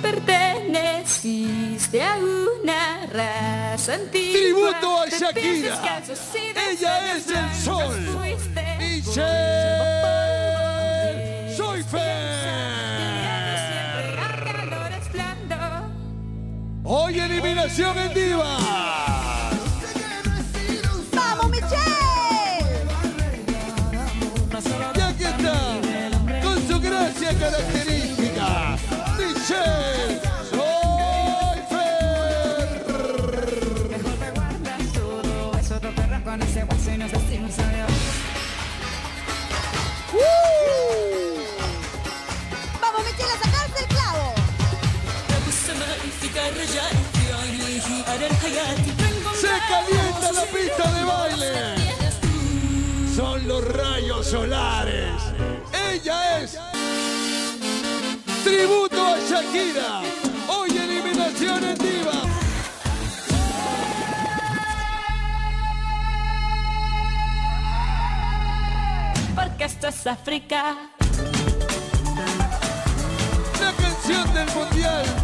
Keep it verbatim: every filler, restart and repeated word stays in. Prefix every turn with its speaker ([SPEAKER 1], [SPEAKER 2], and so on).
[SPEAKER 1] perteneciste a una raza antigua.
[SPEAKER 2] Tributo a Shakira. Ella es el sol. Michelle Soifer. Hoy eliminación en Divas.
[SPEAKER 3] ¡Vamos, Michelle!
[SPEAKER 2] Y aquí está, con su gracia característica, Michelle Soifer.
[SPEAKER 3] ¡Uh! ¡Vamos, Michelle, a sacarse el clavo!
[SPEAKER 2] Se calienta la pista de baile. Son los rayos solares. Ella es tributo a Shakira. Hoy eliminación en Diva.
[SPEAKER 1] Porque esto es África.
[SPEAKER 2] La canción del mundial.